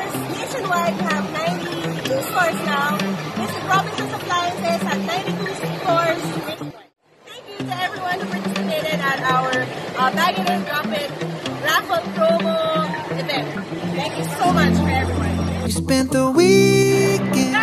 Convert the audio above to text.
stores nationwide. We have 92 stores now. This is Robinson's Appliances at 92 stores nationwide. Thank you to everyone who participated at our Bag It and Drop It raffle promo event. Thank you so much for everyone. We spent the weekend